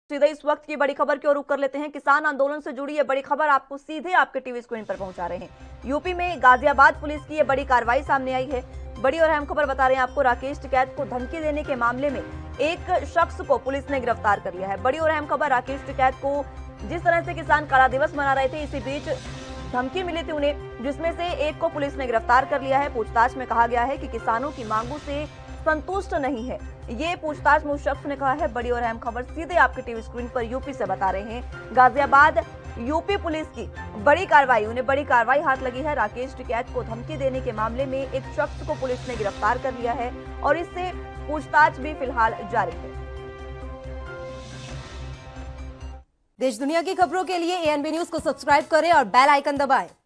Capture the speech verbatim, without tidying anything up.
सीधे इस वक्त की बड़ी खबर की ओर रुख कर लेते हैं। किसान आंदोलन से जुड़ी ये बड़ी खबर आपको सीधे आपके टीवी स्क्रीन पर पहुंचा रहे हैं। यूपी में गाजियाबाद पुलिस की ये बड़ी कार्रवाई सामने आई है। बड़ी और अहम खबर बता रहे हैं आपको। राकेश टिकैत को धमकी देने के मामले में एक शख्स को पुलिस ने गिरफ्तार कर लिया है। बड़ी और अहम खबर, राकेश टिकैत को जिस तरह से किसान काला दिवस मना रहे थे, इसी बीच धमकी मिली थी उन्हें, जिसमें से एक को पुलिस ने गिरफ्तार कर लिया है। पूछताछ में कहा गया है कि किसानों की मांगों से संतुष्ट नहीं है। ये पूछताछ में उस शख्स ने कहा है। बड़ी और अहम खबर सीधे आपके टीवी स्क्रीन पर यूपी से बता रहे हैं। गाजियाबाद यूपी पुलिस की बड़ी कार्रवाई, उन्हें बड़ी कार्रवाई हाथ लगी है। राकेश टिकैत को धमकी देने के मामले में एक शख्स को पुलिस ने गिरफ्तार कर लिया है और इससे पूछताछ भी फिलहाल जारी है। देश दुनिया की खबरों के लिए एएनबी न्यूज को सब्सक्राइब करें और बेल आइकन दबाएं।